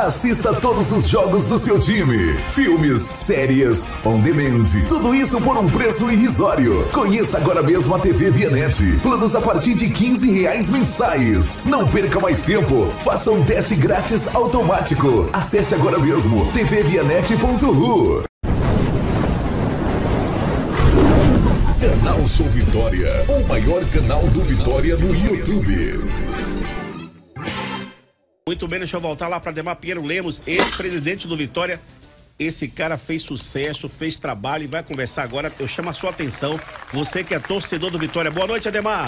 Assista todos os jogos do seu time. Filmes, séries, on demand. Tudo isso por um preço irrisório. Conheça agora mesmo a TV Vianet. Planos a partir de R$15 mensais. Não perca mais tempo. Faça um teste grátis automático. Acesse agora mesmo tvvianet.ru. Canal Sou Vitória, o maior canal do Vitória no YouTube. Muito bem, deixa eu voltar lá para Ademar Pinheiro Lemos, ex-presidente do Vitória. Esse cara fez sucesso, fez trabalho e vai conversar agora. Eu chamo a sua atenção, você que é torcedor do Vitória. Boa noite, Ademar.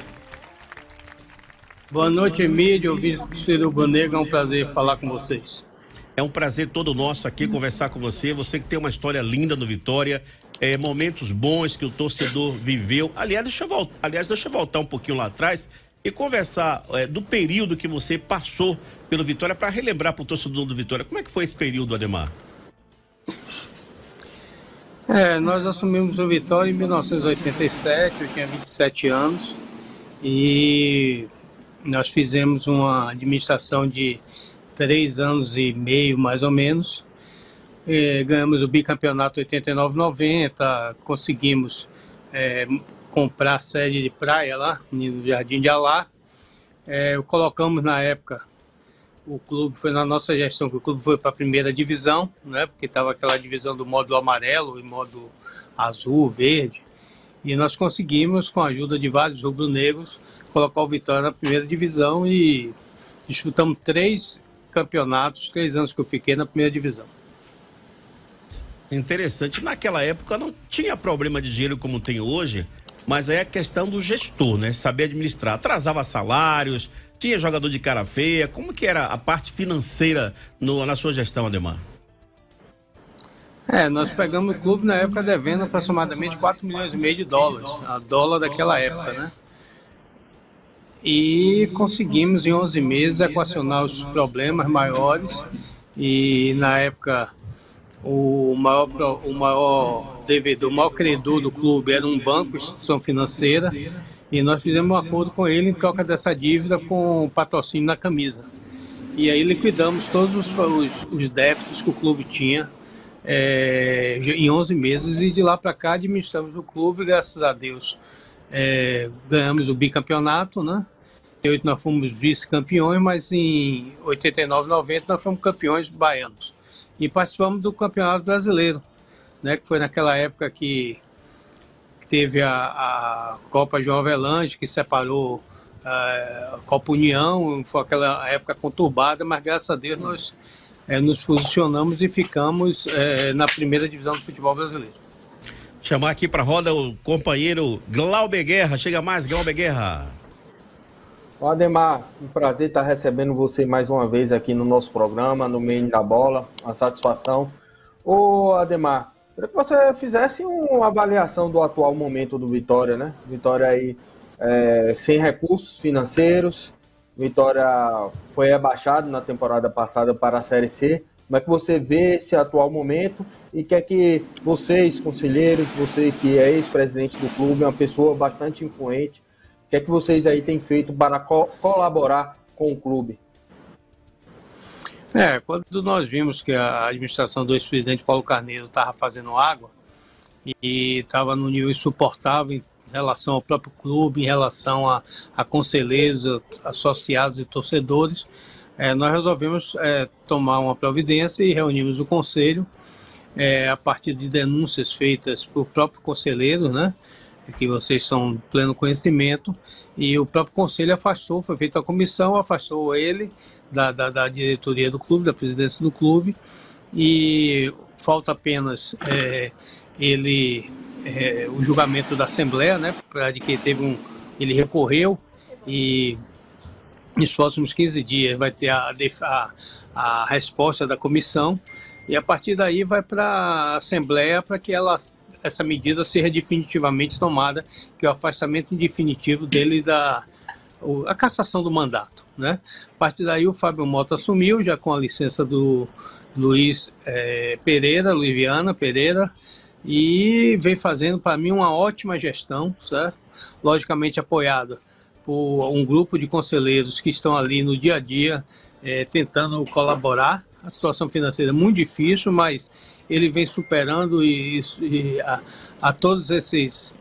Boa noite, Emílio, vice-do Rubro-Negro, é um prazer falar com vocês. É um prazer todo nosso aqui conversar com você. Você que tem uma história linda no Vitória, momentos bons que o torcedor viveu. Aliás, deixa eu voltar um pouquinho lá atrás e conversar do período que você passou pelo Vitória para relembrar para o torcedor do Vitória. Como é que foi esse período, Ademar? Nós assumimos o Vitória em 1987, eu tinha 27 anos e nós fizemos uma administração de 3 anos e meio, mais ou menos. Ganhamos o bicampeonato 89-90, conseguimos comprar a sede de praia lá no Jardim de Alá. Colocamos na época, o clube foi na nossa gestão, que o clube foi para a primeira divisão, né, porque estava aquela divisão do módulo amarelo e módulo azul, verde, e nós conseguimos, com a ajuda de vários rubro-negros, colocar o Vitória na primeira divisão e disputamos 3 campeonatos, 3 anos que eu fiquei na primeira divisão. Interessante. Naquela época não tinha problema de dinheiro como tem hoje, mas aí é a questão do gestor, né? Saber administrar. Atrasava salários, tinha jogador de cara feia. Como que era a parte financeira na sua gestão, Ademar? Nós pegamos o clube na época devendo aproximadamente 4 milhões e meio de dólares, a dólar daquela época, né? E conseguimos em 11 meses equacionar os problemas maiores e na época o maior devedor, o maior credor do clube era um banco, instituição financeira, e nós fizemos um acordo com ele em troca dessa dívida com patrocínio na camisa. E aí liquidamos todos os débitos que o clube tinha em 11 meses e de lá para cá administramos o clube, graças a Deus. Ganhamos o bicampeonato, né? Em 88 nós fomos vice-campeões, mas em 89, 90 nós fomos campeões baianos. E participamos do Campeonato Brasileiro, né, que foi naquela época que teve a Copa João Avelange, que separou a Copa União, foi aquela época conturbada, mas graças a Deus nós nos posicionamos e ficamos na primeira divisão do futebol brasileiro. Chamar aqui para a roda o companheiro Glauber Guerra. Chega mais, Glauber Guerra. Ademar, um prazer estar recebendo você mais uma vez aqui no nosso programa, no Meio da Bola, uma satisfação. Ademar, queria que você fizesse uma avaliação do atual momento do Vitória, né? Vitória aí sem recursos financeiros, Vitória foi rebaixado na temporada passada para a Série C. Como é que você vê esse atual momento e quer que vocês, conselheiros, você que é ex-presidente do clube, uma pessoa bastante influente, o que é que vocês aí têm feito para colaborar com o clube? Quando nós vimos que a administração do ex-presidente Paulo Carneiro estava fazendo água e estava num nível insuportável em relação ao próprio clube, em relação a conselheiros, associados e torcedores, nós resolvemos tomar uma providência e reunimos o conselho a partir de denúncias feitas por próprio conselheiro, né? Que vocês são de pleno conhecimento, e o próprio conselho afastou, foi feita a comissão, afastou ele da diretoria do clube, da presidência do clube, e falta apenas o julgamento da Assembleia, né, de que ele recorreu, e nos próximos 15 dias vai ter a resposta da comissão, e a partir daí vai para a Assembleia para que essa medida seja definitivamente tomada, que é o afastamento definitivo dele a cassação do mandato, né? A partir daí o Fábio Mota assumiu, já com a licença do Luiz Viana Pereira, e vem fazendo para mim uma ótima gestão, certo? Logicamente apoiada por um grupo de conselheiros que estão ali no dia a dia, tentando colaborar. A situação financeira é muito difícil, mas ele vem superando a todos esses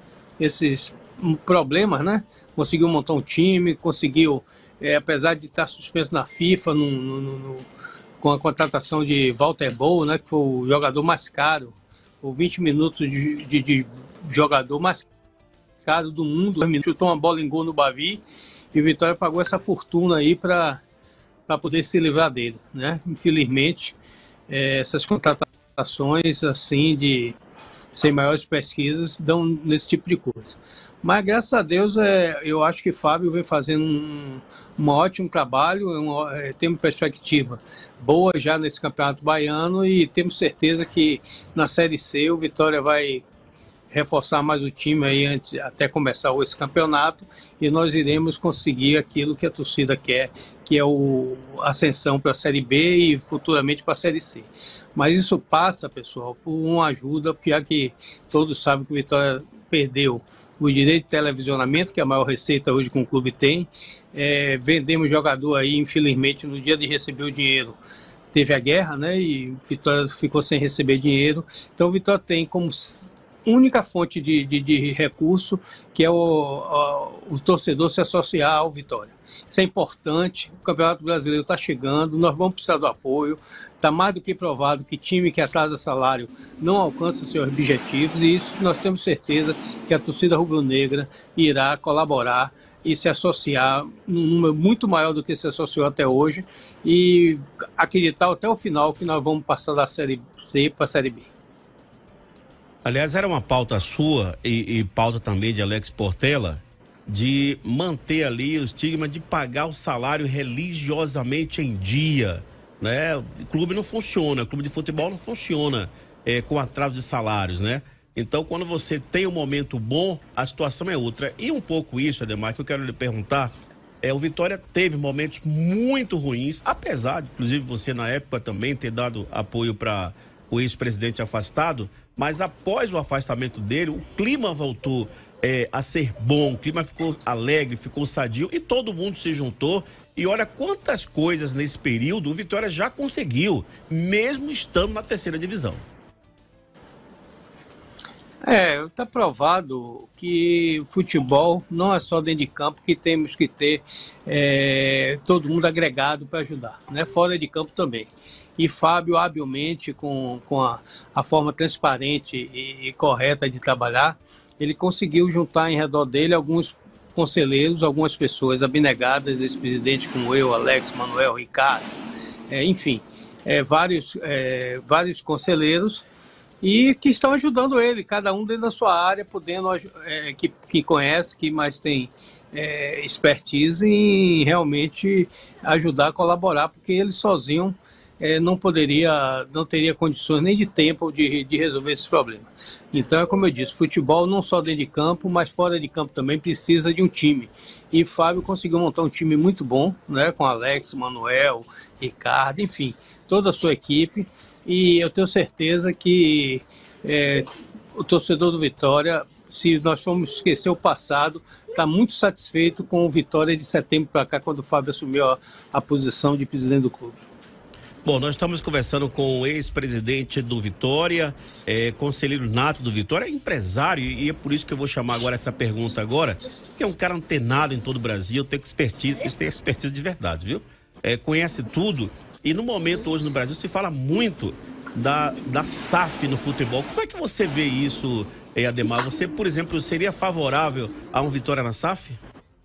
problemas, né? Conseguiu montar um time, conseguiu, apesar de estar suspenso na FIFA, com a contratação de Walter Bol, né, que foi o jogador mais caro, ou 20 minutos de jogador mais caro do mundo, chutou uma bola em gol no Bavi, e o Vitória pagou essa fortuna aí para poder se livrar dele, né? Infelizmente, essas contratações assim sem maiores pesquisas dão nesse tipo de coisa. Mas graças a Deus eu acho que o Fábio vem fazendo um ótimo trabalho, temos perspectiva boa já nesse Campeonato Baiano e temos certeza que na Série C o Vitória vai reforçar mais o time aí até começar esse campeonato e nós iremos conseguir aquilo que a torcida quer, que é a ascensão para a Série B e futuramente para a Série C. Mas isso passa, pessoal, por uma ajuda, já que todos sabem que o Vitória perdeu o direito de televisionamento, que é a maior receita hoje que um clube tem. Vendemos jogador aí, infelizmente, no dia de receber o dinheiro, teve a guerra, né? E o Vitória ficou sem receber dinheiro. Então o Vitória tem como única fonte de recurso, que é o torcedor se associar ao Vitória. Isso é importante, o Campeonato Brasileiro está chegando, nós vamos precisar do apoio, está mais do que provado que time que atrasa salário não alcança seus objetivos, e isso nós temos certeza que a torcida rubro-negra irá colaborar e se associar num número muito maior do que se associou até hoje, e acreditar até o final que nós vamos passar da Série C para a Série B. Aliás, era uma pauta sua e pauta também de Alex Portela, de manter ali o estigma de pagar o salário religiosamente em dia, né? O clube não funciona, o clube de futebol não funciona com atraso de salários, né? Então, quando você tem um momento bom, a situação é outra. E um pouco isso, Ademar, que eu quero lhe perguntar, o Vitória teve momentos muito ruins, apesar de, inclusive, você na época também ter dado apoio para o ex-presidente afastado, mas após o afastamento dele, o clima voltou a ser bom, o clima ficou alegre, ficou sadio e todo mundo se juntou. E olha quantas coisas nesse período o Vitória já conseguiu, mesmo estando na terceira divisão. Está provado que futebol não é só dentro de campo, que temos que ter todo mundo agregado para ajudar, né? Fora de campo também. E Fábio, habilmente, com a forma transparente e correta de trabalhar, ele conseguiu juntar em redor dele alguns conselheiros, algumas pessoas abnegadas, ex-presidentes como eu, Alex, Manuel, Ricardo, enfim, vários conselheiros, e que estão ajudando ele, cada um dentro da sua área, podendo, que conhece, que mais tem expertise em realmente ajudar a colaborar, porque ele sozinho não teria condições nem de tempo de resolver esses problemas. Então, como eu disse, futebol não só dentro de campo, mas fora de campo também precisa de um time. E Fábio conseguiu montar um time muito bom, né, com Alex, Manuel, Ricardo, enfim, toda a sua equipe. E eu tenho certeza que o torcedor do Vitória, se nós formos esquecer o passado, está muito satisfeito com o Vitória de setembro para cá, quando o Fábio assumiu a posição de presidente do clube. Bom, nós estamos conversando com o ex-presidente do Vitória, conselheiro nato do Vitória, empresário, e é por isso que eu vou chamar agora essa pergunta agora, que é um cara antenado em todo o Brasil, tem expertise de verdade, viu? Conhece tudo, e no momento hoje no Brasil se fala muito da SAF no futebol. Como é que você vê isso, Ademar? Você, por exemplo, seria favorável a um Vitória na SAF?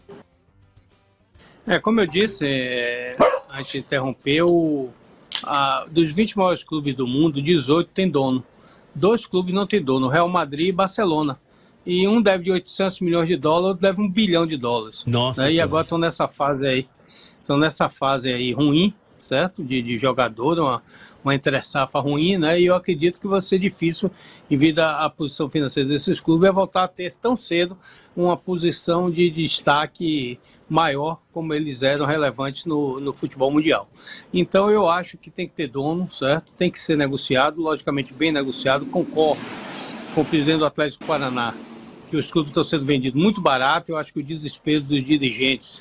Como eu disse, a gente interrompeu... dos 20 maiores clubes do mundo, 18 tem dono. 2 clubes não tem dono, Real Madrid e Barcelona. E um deve de 800 milhões de dólares, outro deve $1 bilhão. Nossa, né? E agora estão nessa fase aí ruim, certo? De jogador, uma entre-safra ruim, né? E eu acredito que vai ser difícil, devido à posição financeira desses clubes, voltar a ter tão cedo uma posição de destaque maior, como eles eram relevantes no futebol mundial. Então eu acho que tem que ter dono, certo? Tem que ser negociado, logicamente bem negociado. Concordo com o presidente do Atlético Paraná, que os clubes estão sendo vendidos muito barato. Eu acho que o desespero dos dirigentes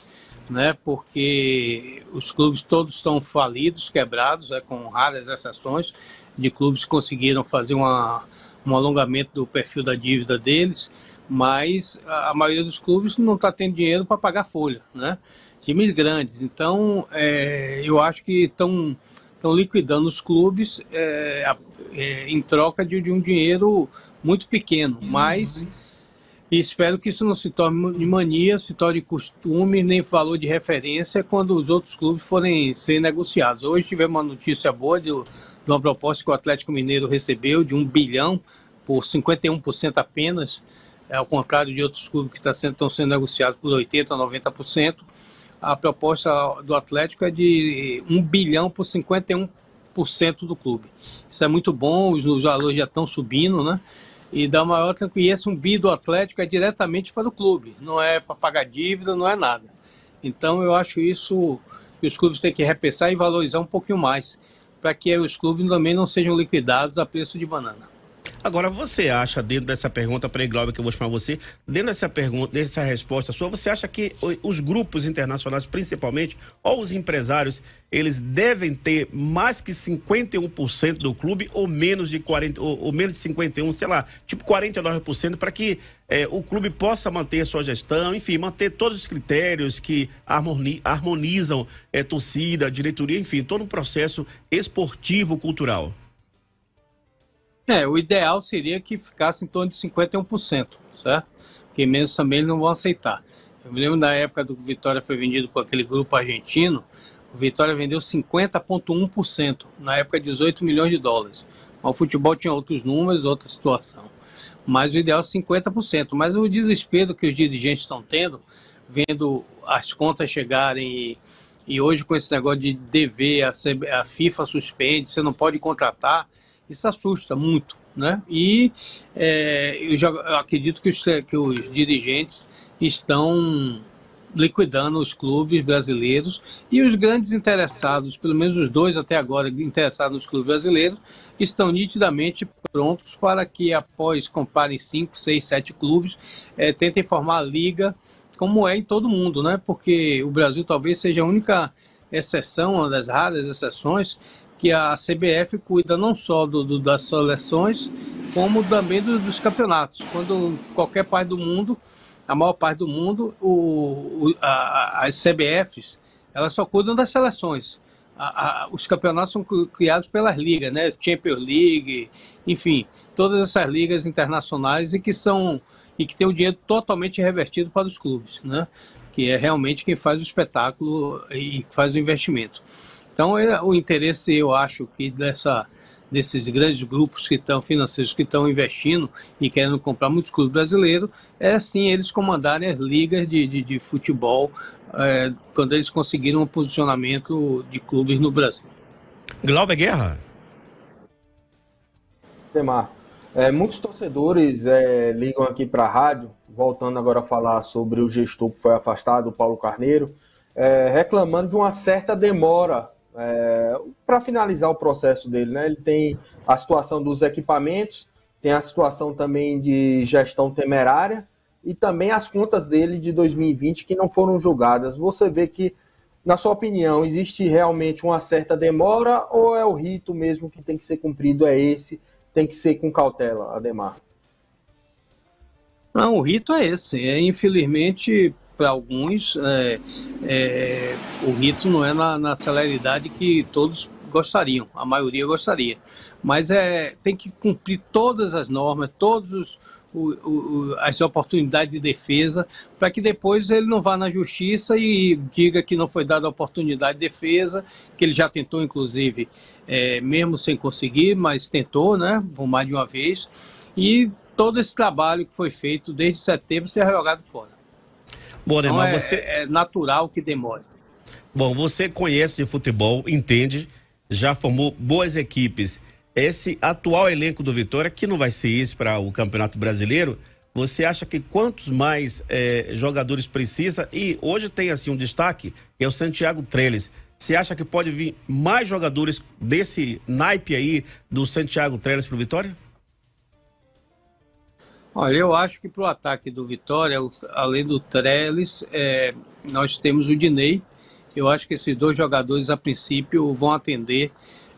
né? Porque os clubes todos estão falidos, quebrados, com raras exceções de clubes que conseguiram fazer um alongamento do perfil da dívida deles, mas a maioria dos clubes não está tendo dinheiro para pagar folha, né? Times grandes. Então, eu acho que estão liquidando os clubes em troca de um dinheiro muito pequeno, mas espero que isso não se torne de mania, se torne costume, nem valor de referência quando os outros clubes forem ser negociados. Hoje tivemos uma notícia boa de uma proposta que o Atlético Mineiro recebeu de 1 bilhão por 51% apenas, ao contrário de outros clubes que estão sendo negociados por 80% a 90%. A proposta do Atlético é de 1 bilhão por 51% do clube. Isso é muito bom, os valores já estão subindo, né? E dá maior tranquilidade. E esse 1 bi do Atlético é diretamente para o clube, não é para pagar dívida, não é nada. Então eu acho isso que os clubes têm que repensar e valorizar um pouquinho mais, para que os clubes também não sejam liquidados a preço de banana. Agora, você acha, dentro dessa pergunta para Glauber, que eu vou chamar você, dentro dessa pergunta, dessa resposta sua, você acha que os grupos internacionais, principalmente, ou os empresários, eles devem ter mais que 51% do clube ou menos de 40%, ou menos de 51%, sei lá, tipo 49%, para que o clube possa manter a sua gestão, enfim, manter todos os critérios que harmonizam torcida, diretoria, enfim, todo um processo esportivo, cultural? O ideal seria que ficasse em torno de 51%, certo? Porque menos também eles não vão aceitar. Eu me lembro da época do que o Vitória foi vendido por aquele grupo argentino, o Vitória vendeu 50,1%, na época 18 milhões de dólares. O futebol tinha outros números, outra situação. Mas o ideal é 50%. Mas o desespero que os dirigentes estão tendo, vendo as contas chegarem e hoje com esse negócio de dever, a FIFA suspende, você não pode contratar, isso assusta muito, né? E eu já acredito que os dirigentes estão liquidando os clubes brasileiros e os grandes interessados, pelo menos os dois até agora interessados nos clubes brasileiros, estão nitidamente prontos para que após comprarem 5, 6, 7 clubes, tentem formar a liga como é em todo mundo, né? Porque o Brasil talvez seja a única exceção, uma das raras exceções, que a CBF cuida não só das seleções, como também dos campeonatos. Quando qualquer parte do mundo, a maior parte do mundo, as CBFs, elas só cuidam das seleções. Os campeonatos são criados pelas ligas, né? Champions League, enfim, todas essas ligas internacionais e que tem o dinheiro totalmente revertido para os clubes, né? Que é realmente quem faz o espetáculo e faz o investimento. Então, o interesse, eu acho, que desses grandes grupos financeiros que estão investindo e querendo comprar muitos clubes brasileiros, sim eles comandarem as ligas de futebol quando eles conseguiram um posicionamento de clubes no Brasil. Glauber Guerra. Demar, muitos torcedores ligam aqui para a rádio, voltando agora a falar sobre o gestor que foi afastado, o Paulo Carneiro, reclamando de uma certa demora para finalizar o processo dele, né? Ele tem a situação dos equipamentos, tem a situação também de gestão temerária e também as contas dele de 2020 que não foram julgadas. Você vê que, na sua opinião, existe realmente uma certa demora ou é o rito mesmo que tem que ser cumprido, tem que ser com cautela, Ademar? Não, o rito é esse. Infelizmente, para alguns, o rito não é na celeridade que todos gostariam, a maioria gostaria. Mas tem que cumprir todas as normas, todas as oportunidades de defesa, para que depois ele não vá na justiça e diga que não foi dada a oportunidade de defesa, que ele já tentou, inclusive, mesmo sem conseguir, mas tentou, né, por mais de uma vez, e todo esse trabalho que foi feito desde setembro ser jogado fora. Bom, Neymar, então é natural que demore. Bom, você conhece de futebol, entende, já formou boas equipes. Esse atual elenco do Vitória, que não vai ser esse para o Campeonato Brasileiro, você acha que quantos mais jogadores precisa? E hoje tem assim um destaque, que é o Santiago Trellis. Você acha que pode vir mais jogadores desse naipe aí do Santiago Trellis para o Vitória? Olha, eu acho que para o ataque do Vitória, além do Trellis, nós temos o Dinei. Eu acho que esses dois jogadores, a princípio, vão atender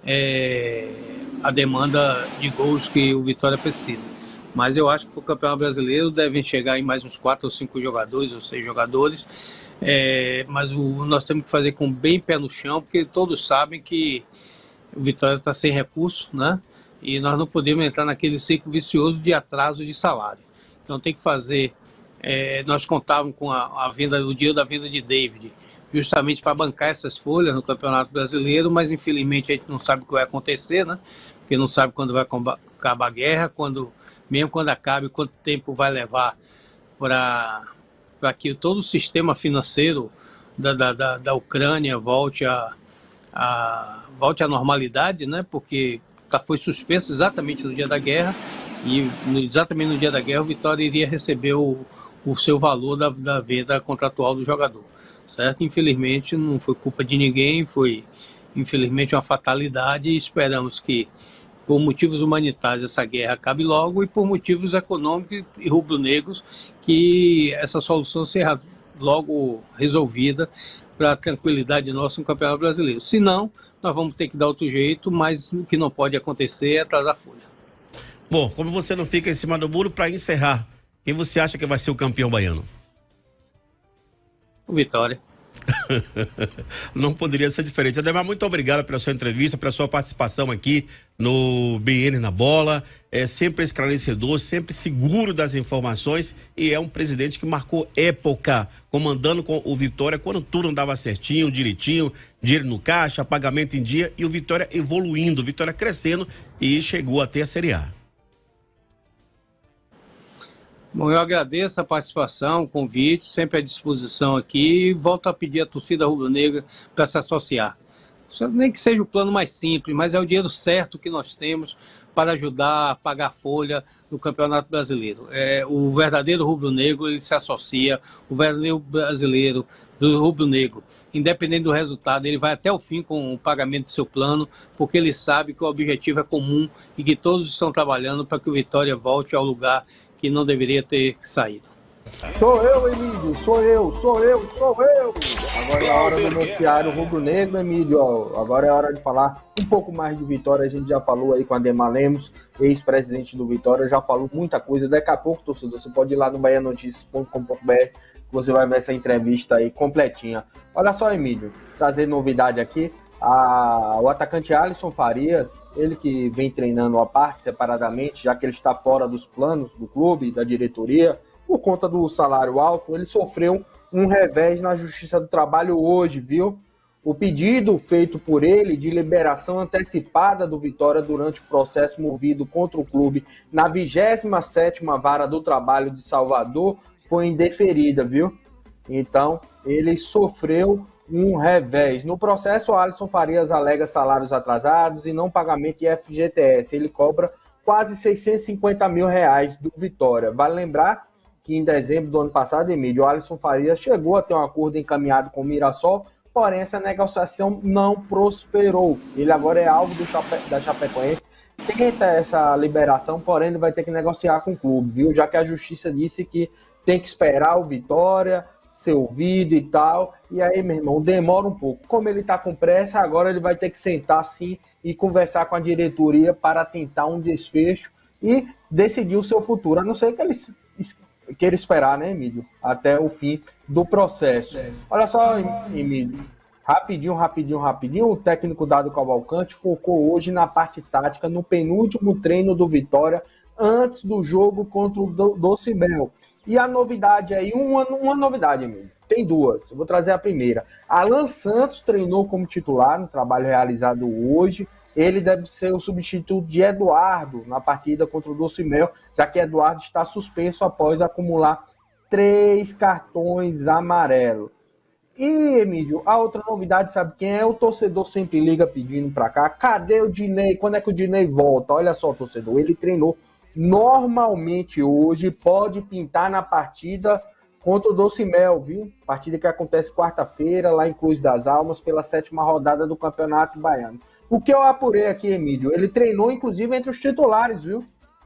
a demanda de gols que o Vitória precisa. Mas eu acho que para o Campeonato Brasileiro devem chegar em mais uns 4 ou 5 jogadores, ou 6 jogadores. Mas nós temos que fazer com bem pé no chão, porque todos sabem que o Vitória está sem recurso, né? E nós não podemos entrar naquele ciclo vicioso de atraso de salário. Então tem que fazer... nós contávamos com a venda, o dia da venda de David, justamente para bancar essas folhas no Campeonato Brasileiro, mas infelizmente a gente não sabe o que vai acontecer, né? Porque não sabe quando vai acabar a guerra, mesmo quando acabe, quanto tempo vai levar para que todo o sistema financeiro da Ucrânia volte à normalidade, né? Porque foi suspenso exatamente no dia da guerra, e exatamente no dia da guerra o Vitória iria receber o seu valor da venda contratual do jogador, certo? Infelizmente não foi culpa de ninguém, foi infelizmente uma fatalidade, e esperamos que por motivos humanitários essa guerra acabe logo, e por motivos econômicos e rubro-negros que essa solução seja logo resolvida para a tranquilidade nossa no Campeonato Brasileiro. Se não, nós vamos ter que dar outro jeito, mas o que não pode acontecer é atrasar a folha. Bom, como você não fica em cima do muro, para encerrar, quem você acha que vai ser o campeão baiano? O Vitória. Não poderia ser diferente. Ademar, muito obrigado pela sua entrevista, pela sua participação aqui no BN na Bola. É sempre esclarecedor, sempre seguro das informações, e é um presidente que marcou época, comandando com o Vitória quando tudo andava certinho, direitinho, dinheiro no caixa, pagamento em dia, e o Vitória evoluindo, o Vitória crescendo, e chegou até a Série A. Bom, eu agradeço a participação, o convite, sempre à disposição aqui, e volto a pedir à torcida rubro-negra para se associar. Nem que seja o plano mais simples, mas é o dinheiro certo que nós temos para ajudar a pagar a folha no Campeonato Brasileiro. O verdadeiro rubro-negro, ele se associa, o verdadeiro brasileiro do rubro-negro, independente do resultado, ele vai até o fim com o pagamento do seu plano, porque ele sabe que o objetivo é comum e que todos estão trabalhando para que o Vitória volte ao lugar que não deveria ter saído. Sou eu, Emílio, sou eu. Agora é a hora do noticiário rubro-negro, Emílio. Agora é a hora de falar um pouco mais de Vitória. A gente já falou aí com a Ademar Lemos, ex-presidente do Vitória, já falou muita coisa. Daqui a pouco, torcedor, você pode ir lá no baianoticias.com.br, que você vai ver essa entrevista aí completinha. Olha só, Emílio, trazer novidade aqui. O atacante Alisson Farias, ele que vem treinando à parte, separadamente, já que ele está fora dos planos do clube, da diretoria, por conta do salário alto, ele sofreu um revés na Justiça do Trabalho hoje, viu? O pedido feito por ele de liberação antecipada do Vitória durante o processo movido contra o clube na 27ª Vara do Trabalho de Salvador foi indeferida, viu? Então, ele sofreu um revés. No processo, Alisson Farias alega salários atrasados e não pagamento de FGTS. Ele cobra quase R$650 mil do Vitória. Vale lembrar que em dezembro do ano passado, Emílio, o Alisson Farias chegou a ter um acordo encaminhado com o Mirassol, porém essa negociação não prosperou. Ele agora é alvo da Chapecoense, tenta essa liberação, porém ele vai ter que negociar com o clube, viu? Já que a justiça disse que tem que esperar o Vitória ser ouvido e tal, e aí, meu irmão, demora um pouco. Como ele tá com pressa, agora ele vai ter que sentar sim e conversar com a diretoria para tentar um desfecho e decidir o seu futuro, a não ser que ele queira esperar, né, Emílio, até o fim do processo. Olha só, Emílio, rapidinho, o técnico Dado Cavalcante focou hoje na parte tática, no penúltimo treino do Vitória, antes do jogo contra o Doce Mel. E a novidade aí, uma novidade, Emílio, tem duas. Eu vou trazer a primeira. Alan Santos treinou como titular no trabalho realizado hoje. Ele deve ser o substituto de Eduardo na partida contra o Doce Mel, já que Eduardo está suspenso após acumular 3 cartões amarelos. E, Emílio, a outra novidade, sabe quem é? O torcedor sempre liga pedindo pra cá. Cadê o Dinei? Quando é que o Dinei volta? Olha só, torcedor, ele treinou normalmente hoje, pode pintar na partida contra o Doce Mel, viu? Partida que acontece quarta-feira, lá em Cruz das Almas, pela 7ª rodada do Campeonato Baiano. O que eu apurei aqui, Emílio, ele treinou, inclusive, entre os titulares, viu?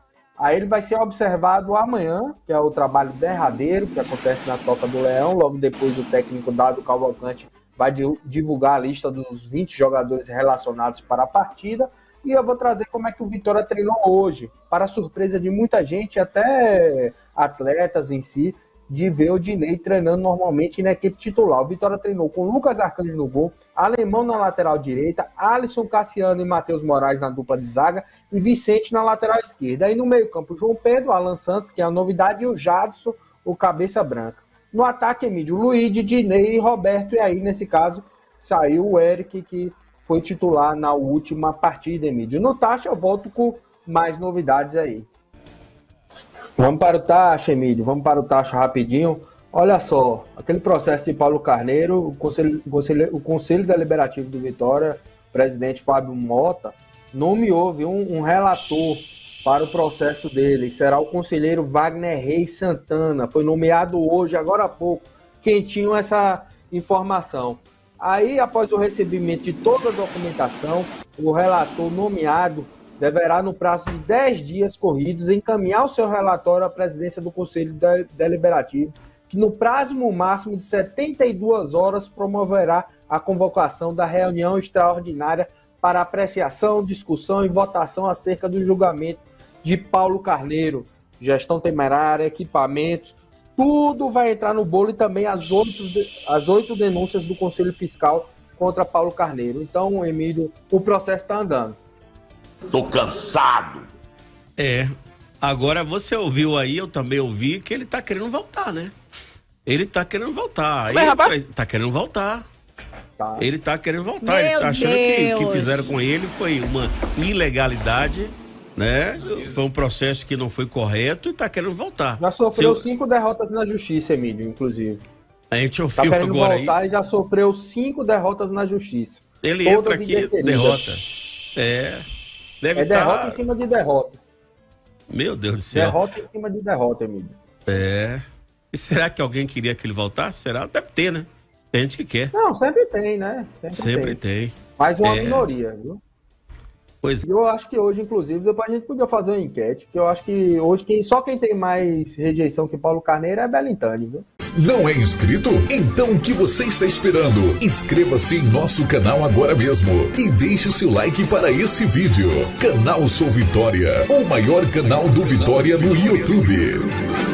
Aí ele vai ser observado amanhã, que é o trabalho derradeiro, que acontece na Toca do Leão. Logo depois o técnico Dado Cavalcante vai divulgar a lista dos 20 jogadores relacionados para a partida. E eu vou trazer como é que o Vitória treinou hoje, para a surpresa de muita gente, até atletas em si, de ver o Dinei treinando normalmente na equipe titular. O Vitória treinou com Lucas Arcanjo no gol, Alemão na lateral direita, Alisson Cassiano e Matheus Moraes na dupla de zaga e Vicente na lateral esquerda. Aí no meio campo, João Pedro, Alan Santos, que é a novidade, e o Jadson, o cabeça branca. No ataque, Emílio, Luigi, Dinei e Roberto. E aí, nesse caso, saiu o Eric, que foi titular na última partida, Emílio. No Taxa, eu volto com mais novidades aí. Vamos para o Taxa, Emílio. Vamos para o Taxa rapidinho. Olha só, aquele processo de Paulo Carneiro, o Conselho Deliberativo do Vitória, o presidente Fábio Mota, nomeou um relator para o processo dele. Será o conselheiro Wagner Reis Santana. Foi nomeado hoje, agora há pouco. Quentinho essa informação. Aí, após o recebimento de toda a documentação, o relator nomeado deverá, no prazo de 10 dias corridos, encaminhar o seu relatório à presidência do Conselho Deliberativo, que no prazo máximo de 72 horas promoverá a convocação da reunião extraordinária para apreciação, discussão e votação acerca do julgamento de Paulo Carneiro, gestão temerária, equipamentos, tudo vai entrar no bolo, e também as 8 denúncias do Conselho Fiscal contra Paulo Carneiro. Então, Emílio, o processo está andando. Tô cansado. Agora você ouviu aí, eu também ouvi, que ele tá querendo voltar, né? Ele tá querendo voltar. Tá querendo voltar. Tá. Ele tá querendo voltar. Ele tá achando que o que fizeram com ele foi uma ilegalidade, né? Foi um processo que não foi correto e tá querendo voltar. Já sofreu 5 derrotas na justiça, Emílio, inclusive. A gente ouviu tá querendo agora voltar aí. E já sofreu 5 derrotas na justiça. Ele todas entra aqui, derrota. Deve derrota em cima de derrota. Meu Deus do céu. Derrota em cima de derrota, Emílio. E será que alguém queria que ele voltasse? Será? Deve ter, né? Tem gente que quer. Não, sempre tem, né? Sempre tem. Mas uma minoria, viu? Pois é. E eu acho que hoje, inclusive, depois a gente podia fazer uma enquete, que eu acho que hoje só quem tem mais rejeição que Paulo Carneiro é Belintani, viu? Não é inscrito? Então o que você está esperando? Inscreva-se em nosso canal agora mesmo e deixe o seu like para esse vídeo. Canal Sou Vitória, o maior canal do Vitória no YouTube.